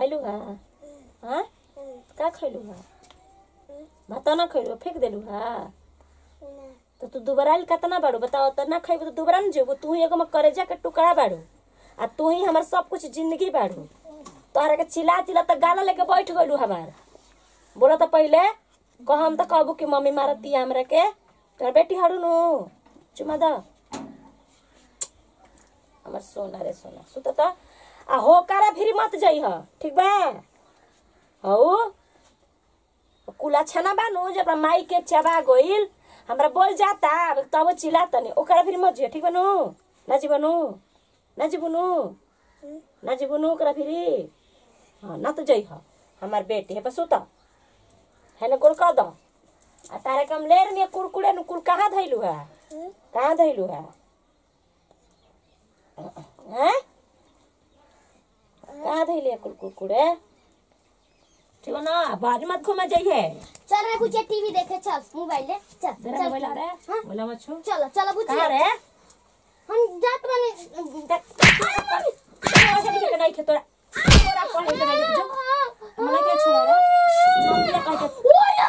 खैलू हा? हाँ का खैलू हा? भात ना खैलू फेंक देलू हा? तो तू दुबराइल कितना बाड़ू बताओ? तो ना खैबू तो दुबरा न जेबू। तू ही एगो में करेजा के टुकड़ा बाड़ू आ तू ही हमार सब कुछ जिंदगी बाड़ू। तोहरा के चिल्ला चिल्ला तो गाला लेके बैठ गइलू हमार। बोला तो पहले हम तो कहबू कि मम्मी मारती हमरा के। तोहर बेटी हड़ू नु चुमा द हमार सोना रे सोना सुत त आ हो करा फिर मत जाई ह ठीक बा? हऊ कुला छना बानू जब माई के चबा गइल हमरा बोल जाता तब चिल्लाता नहीं ओकरा फिर मत जे ठीक बनू ना जीवनू ना जीवनू ना जीवनू ओकरा फिर हाँ ना तो जई ह हमार बेटी है बस सुता है ना गोल कह दो आ तारे कम लेर में कुरकुरे नु कुल कहाँ धइलू है? कहाँ धइलू है? हैं कहाँ धइले कुल कुरकुरे? ठीक ना बाद मत घुमा जाइए। चल रे बुचिया टीवी देखे चल मोबाइल ले चल जरा मोबाइल आ रे बोला मत छो चलो चलो बुचिया कहाँ रे हम जात वाले ऐसे के नहीं खे तोरा तोरा कहे के नहीं जो हमरा के छोड़ा रे मम्मी कह के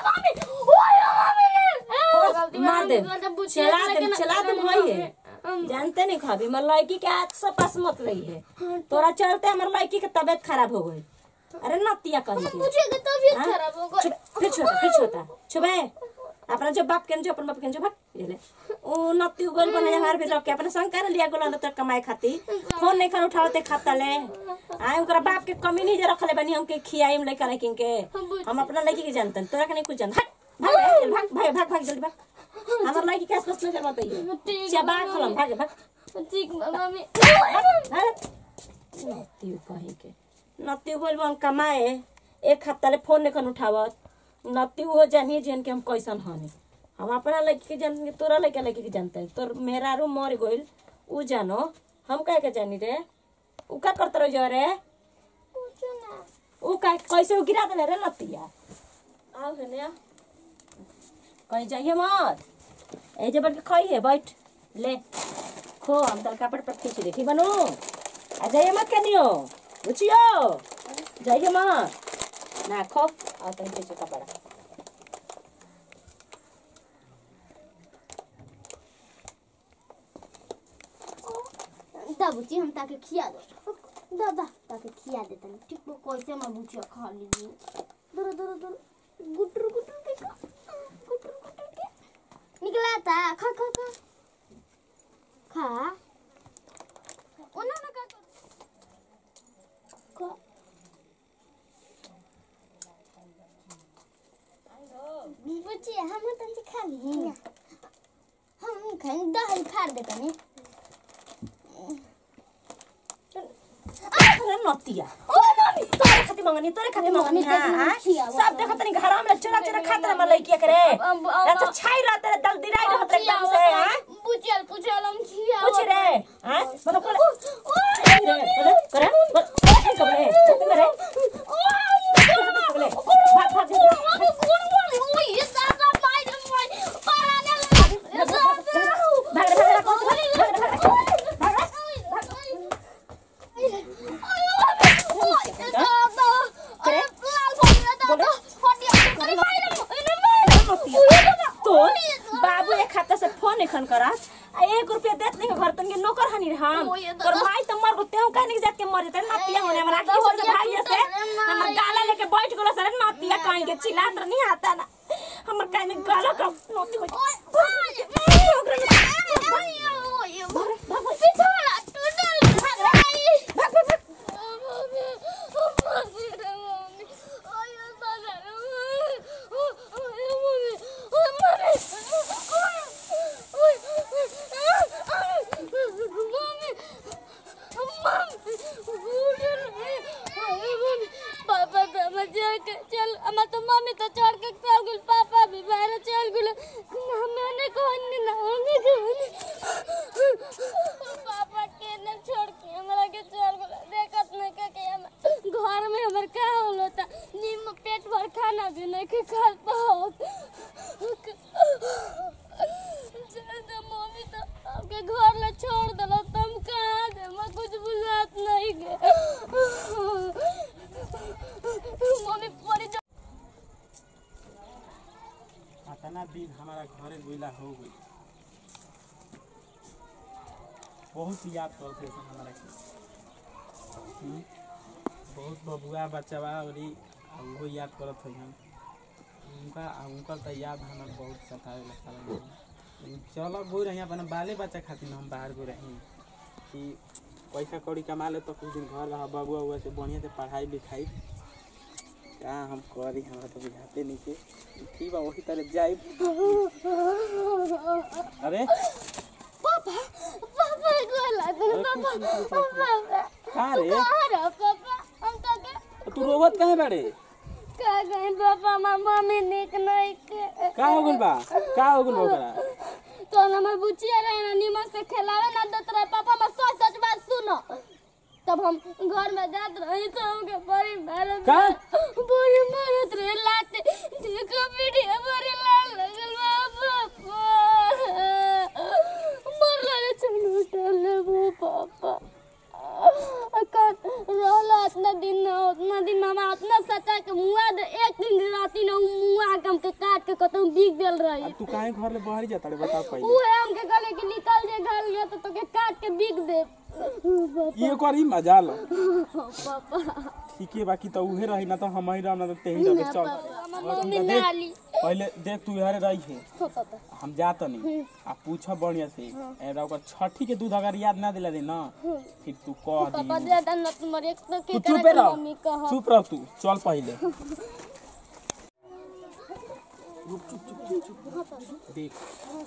ओए मम्मी मार दे चला दे भाई है जानते नहीं खाबी मर लड़की के आँख से पास मत रही है। तोरा चलते हमार लड़की के तबीयत खराब हो गई। अरे नतिया कहीं के मुझे तो तबीयत खराब हो गई। फिर छोटा छुबे अपना जो बाप के जो अपन बाप के जो भाग ये ले ओ नती गोल बने हमार भी के अपने संग कर लिया गोल तो कमाई खाती फोन नहीं कर उठावते खाता ले आए ओकरा बाप के कमी नहीं जे रखले बनी हमके खियाई में लेकर लेकिन के हम अपना लड़की के जानते तोरा के नहीं कुछ जान भाग जल्दी भाग हमार लड़की के आसपास नजर मत आइए चबा खलम भाग भाग ठीक मम्मी नती कहीं के नती गोल बन कमाए एक हफ्ता ले फोन नहीं उठावत नती हो जानिए जन के हम कैसन हनी हम अपना लड़की के जान तोरा लड़की के जानते हैं तोर मेरा रू मर गइल उ जानो हम काहे के जानी रे उ का करत रह जो रे उ का कैसे गिरा देले रे नतिया आओ हेने कहीं जाइए मत ए जे बट खाई है बैठ ले खो हम तल कपड़ पर खींच देखी बनू आ जाइए मत कनियो बुझियो जाइए मत ना खो आ तल खींच कपड़ा दा बुची हम ताके खिया दो दादा ताके खिया देता नहीं ठीक वो कैसे मैं बुचिया खा लीजिए दूर दूर दूर गुटर गुटर के निकला था खा खा खा खा ओना ना खा बुचिया हम तंचे खा ली हम खाएं दही खा देता नहीं नतिया ओ मम्मी तोरे खाती मंगनी हां सब देखत नहीं घर में चोरा चोरा खाता हमर लइकिया करे अच्छा छाई रहत रे दल दिराई रहत एकदम से हां पूछल हम खिया पूछ रे हां बोलो करे करे मेरे भाग भाग ओए दादा माय पाराने बाबू एक खाता से फोन नहीं खन करा 1 रुपया देत नहीं घर तन के नौकर हनी हम तोर माई त मर गते हम काहे नहीं जात के मर जते नतिया होने हमरा की से भाई से हमर गाला लेके बैठ गेलो सर नतिया काहे के चिल्लात नहीं आता ना हमर काहे में गाला का नती चल अम्मा तो मम्मी तो चढ़ के चल गेल पापा भी बाहर चल गेल मैंने कहनी ना मम्मी कहनी पापा के न छोड़ के हमरा के चल गेल देखत नहीं के हम घर में हमर का होलो त निम पेट भर खाना भी नहीं के खा पाओ चल तो मम्मी तो आपके घर ले छोड़ देलो तुम कहां दे मैं कुछ बुझात नहीं गे दिन हमारा घरे गोइला हो गई, बहुत याद करते थे हमारा के। बहुत बबुआ बच्चा और वो याद करत है हम उनका तो याद हमारे बहुत सतावे लगता। चलो गो रही अपने बाले बच्चा खातिर हम बाहर गो रही कि पैसा कौड़ी कमा ले तो कुछ दिन घर रहा बबुआ हुआ से बढ़िया से पढ़ाई लिखाई क्या हम करी हमारा तो बुझाते नहीं के ठीक बा वही तरह जाए। अरे पापा पापा गोला दे पापा का रे पापा हम का तू रोवत काहे बाड़े? का गई पापा मम्मी निक नहीं के का हो गइल बा? का हो गइल ओकरा? तो हमर बुचिया रहे ना निमक से खिलावे ना देत रहे पापा मैं सच सच बात सुनो। तब हम घर में जात रही तो हमके बड़ी मारत का बड़ी मारत रहे लाते देखो वीडियो बड़ी लाल लगल पापा मर लगे चलो टले वो पापा अकन रोला इतना दिन मामा इतना सचा के मुआ दे एक दिन राती न मुआ के हमके काट के कतौ बिक देल रही। तू काहे घर ले बाहर जाता रे बता पहिले? वो हमके गले के निकल जे घर गया तो के काट के बिक दे ये करी मजा लो पापा ठीक है बाकी तो उहे रही ना तो हम ही रहना तो तेही रहे। चल मम्मी नाली पहले देख तू यारे रही है पापा हम जात नहीं आ पूछ बढ़िया से एरा ओकर छठी के दूध अगर याद ना दिला दे ना फिर तू कह पापा दी दे दन न तुम एक तो के तू चुप करे रह मम्मी कह चुप रह तू चल पहले रुक चुप चुप चुप चुप देख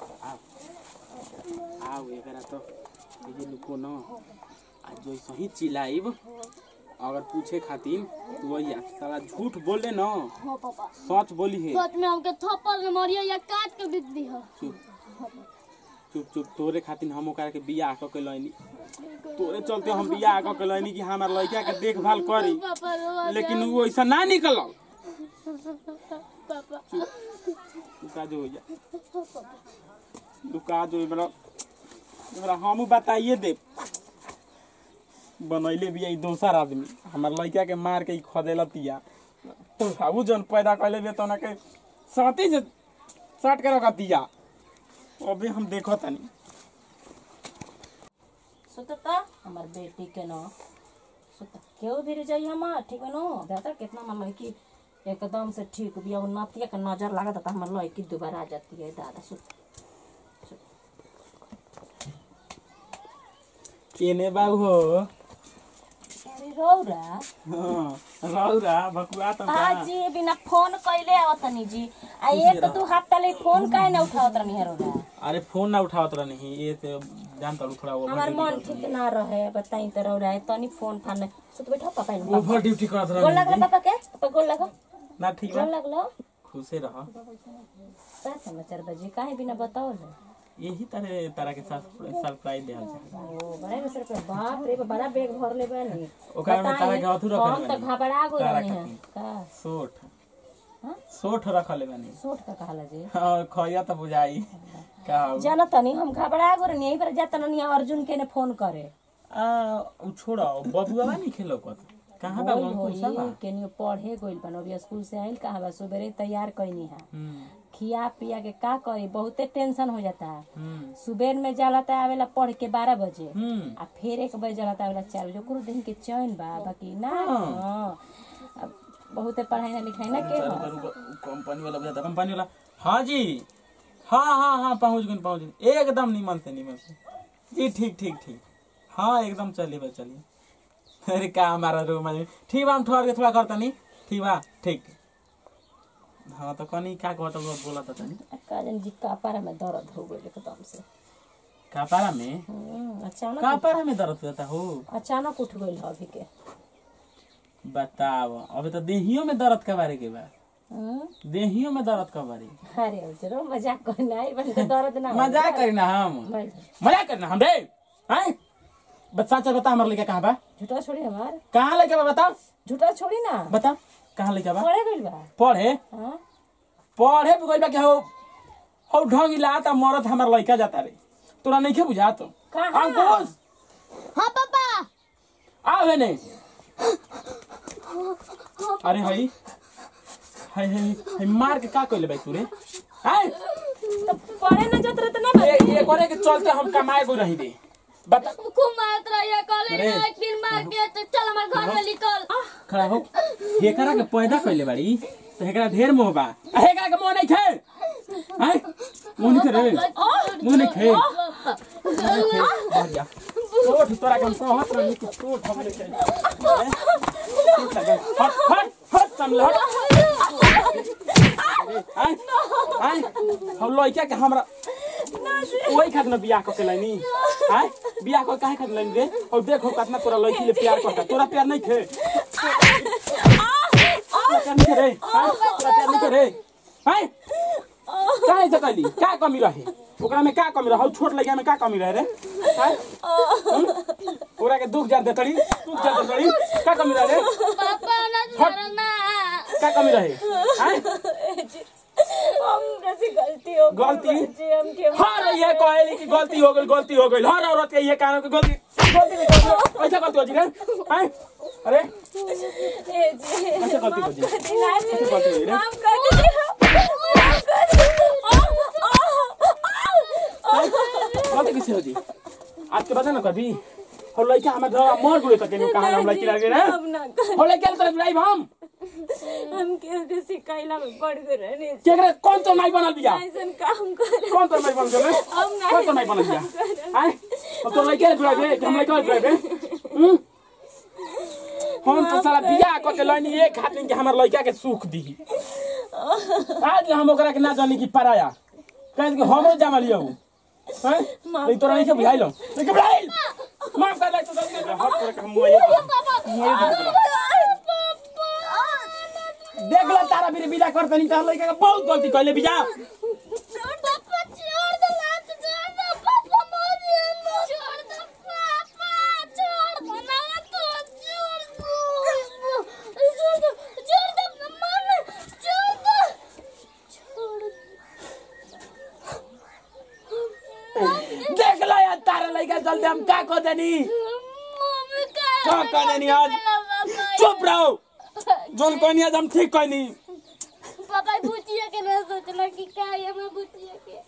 आओ एकरा तो ये लुको ना आज जो सही चिल्लाइब अगर पूछे खातिर तू वही साला झूठ बोले ना हां पापा सच बोली है सच में हमके थप्पड़ में मारिया या काट के बिक दी है। चुप चुप तोरे खातिर हम ओकरा के बियाह क के लइनी तोरे चलते हम बियाह क के लइनी कि हमार लड़का के देखभाल करी पापा रोवा लेकिन वो ऐसा ना निकल पापा दुका जो हो जा दुका जो मेरा हम बताइए दे बनैले भी यही दोसर आदमी हमार लड़का के मार के खदेलतिया उ जन पैदा कैले बे तो ना के साथी से साट के रखतिया अभी हम देखो तनी सुतता हमार बेटी के न सुत केहू भी जाई हम ठीक है न दादा कितना मन लड़की एकदम से ठीक बिया नतिया के नजर लागत त हमर लड़की दोबारा आ जाती है दादा सुत केने बाबू हो अरे रौरा हां रौरा बकुआ त जी बिना फोन कइले आवतनी जी आ एक दू हफ्ता ले फोन काहे ना उठावत रहनी है रौरा? अरे फोन ना उठावत रहनी ये तो जानता हूं थोड़ा हमार मन ठीक ना रहे बताई त रौरा तनी फोन फान सुत बैठो पापा ओवर ड्यूटी करत गोल रहनी लगला पापा के पापा गोल लगो ना ठीक बा गोल लगलो खुशे रह का समाचार बजी काहे बिना बताओ ना यही तरह के साथ सरप्राइज देहल जा ओ बड़ा मिस्टर पे बाप रे बड़ा बैग भर ले बानी ओकरा में तारा के अथु रखल हम त घबरा गो रहनी है का सोठ हां सोठ रखले बानी सोठ का कहला जी हां खइया त बुझाई का जाना तनी हम घबरा गो रहनी यही पर जात नहीं अर्जुन के ने फोन करे उ छोड़ा बबुआ नहीं खेलो कत कहां बा अंकुर सब केनियो पढ़े गइल बन अभी स्कूल से आइल कहां बा सुबेरे तैयार कइनी है खिया पिया के का करी बहुते टेंशन हो जाता है सुबह में जाला था आवेला पढ़ के 12 बजे आ फिर 1 बजे जाला था आवेला 4 बजे ओकरो दिन के चैन बा बाकी ना अब बहुते पढ़ाई ना लिखाई ना के कंपनी वाला बुझाता कंपनी वाला हां जी हां पहुंच गए एकदम निमन से जी ठीक हां एकदम चलिए चलिए अरे का हमारा रूम में ठीक बा हम ठहर के थोड़ा करता नहीं ठीक बा ठीक हाँ तो कनी क्या कहता बोला था तनी काजन जी कपारा में दर्द हो गइल एकदम से कपारा में अचानक कपारा में दर्द होता हो अचानक उठ गइल अभी के बताओ अभी तो देहियों में दर्द के बारे के बा देहियों में दर्द के बारे अरे जरो मजाक करना है बन दर्द ना मजाक करना हम मजाक करना हम रे हैं बच्चा चल बता हमारे लेके कहां बा झूठा छोड़ी हमार कहां लेके बा बता झूठा छोड़ी ना बता कहां लेके बा पढ़े गइल बा पढ़े हां पढ़े गइल बा के हो ढंग ला त मरत हमार लइका जाता रे तोरा नहीं के बुझा तो अंकुश हां पापा आवे नहीं अरे हाय मार के का कइले भाई तू रे हाय तो पढ़े ना जत रहे तो ना ये करे के चलते हम कमाए को नहीं दे बता खूब मारत रहिए कॉलेज में एक दिन मार के तो चल हमार घर में निकल खड़ा हो हेकरा के पैदा कइले बाड़ी तो हेकरा ढेर मोह बा हेकरा के मोह नहीं खे हैं मोह नहीं खे रे मोह नहीं खे बढ़ जा ओठ तोरा के हम कहत रही कि ओठ हमरे के टूट लगे हट हट हट संभल हट आई हम लइका के हमरा ओई खातिर बियाह क के लैनी हैं बियाह को काहे खातिर लैनी रे और देखो कितना तोरा लड़की ले प्यार करता तोरा प्यार नहीं थे प्यार नहीं रे तोरा प्यार नहीं रे हैं काहे से कहली का कमी रहे ओकरा में का कमी रहे छोट लइका में का कमी रहे रे हैं ओकरा के दुख जार देतड़ी का कमी रहे रे पापा ना मारना का कमी रहे हैं हमरा से गलती हो गलती हम के हां ये कहली कि गलती हो गई हर औरत के ये कारण के गलती ऐसा गलती हो जी रे हैं अरे ए जी ऐसा गलती हो जी माफ कर दीजिए गलती किसे हो जी आज के बता ना कभी और लइका हमें धरा मर गए तक कहां हम लइका लगे रे अब ना कर हो लइका तरफ ड्राइव हम के सिकाइला में पड़ गए रहने केकरे कौन तो नहीं बनल बिया ऐसन काम कर कौन तो नहीं बनल गए हम नहीं कौन तो नहीं बनल बिया हैं तो लइका ड्राइव रे हम लइका ड्राइव हम तो साला बिया क के लइनी एक हाथ के हमर लइका के सुख दी आज हम ओकरा के ना जानी कि पराया कह के हमरो जामलियो हैं नहीं तोरा नहीं के बुझाइलो नहीं के बुझाइल माफ कर दे तो हट कर हम मोए देख लो तारा मेरे बिदा करते नहीं तार लइका के बहुत गलती कइले बिया पापा छोड़ दे लात छोड़ दे पापा मोर छोड़ दे पापा छोड़ दे ना तो छोड़ दे मम्मा छोड़ देख लो यार तारा लइका जल्दी हम का को देनी मम्मी का कर देनी आज चुप रहो जोन कोनी आज हम ठीक कहनी पापा बुचिया के ना सोचला कि का ये मैं बुचिया के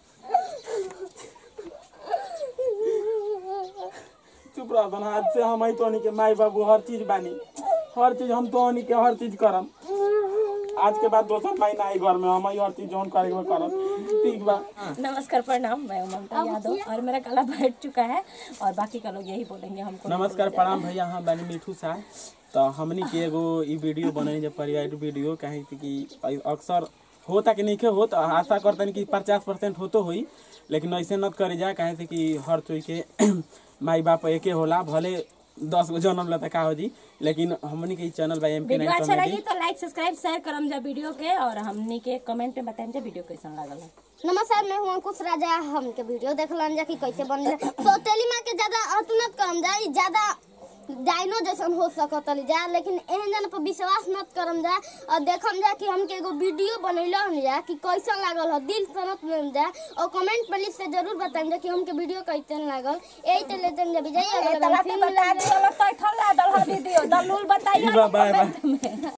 चुप रहो बन आज से हम ही तोनी के माई बाबू हर चीज बानी हर चीज हम तोनी के हर चीज करम आज के बाद दोसर माई ना आई घर में हम ही हर चीज जोन करे के करम ठीक बा नमस्कार प्रणाम मैं ममता यादव और मेरा गला बैठ चुका है और बाकी का लोग यही बोलेंगे हमको नमस्कार प्रणाम भैया हम बानी मिठू साहब तो हमनी के एगो ई वीडियो बनाई जब परिवार वीडियो कहे कि अक्सर होता कि नहीं के हो तो आशा करते कि 50% होतो हुई लेकिन ऐसे न करे जा कहे से कि हर चोई के माई बाप एके होला भले 10 गो जन्म लता का हो जी लेकिन हमनी के चैनल बाय एमपी वीडियो अच्छा लगी तो लाइक सब्सक्राइब शेयर करम जा वीडियो के और हमनी के कमेंट में बताएं जा वीडियो कैसन लागल है। नमस्कार मैं हूं अंकुश राजा हमके वीडियो देखलन जा कि कैसे बनले तो तेली मां के ज्यादा अतुनत करम जा ज्यादा डायनो जैसन हो सकतली जा लेकिन एहन जन पर विश्वास मत करम जा और देखम जा कि हमके एगो वीडियो बनैलो हम जा कि कैसन लागल हो दिल से मत लेम जा और कमेंट पर लिख से जरूर बताएं जा कि हमके वीडियो कैसन लागल एही ते लेजन जा विजय अगला फिल्म बता दियो तो ठल्ला दल वीडियो दलूल बताइए बाय बाय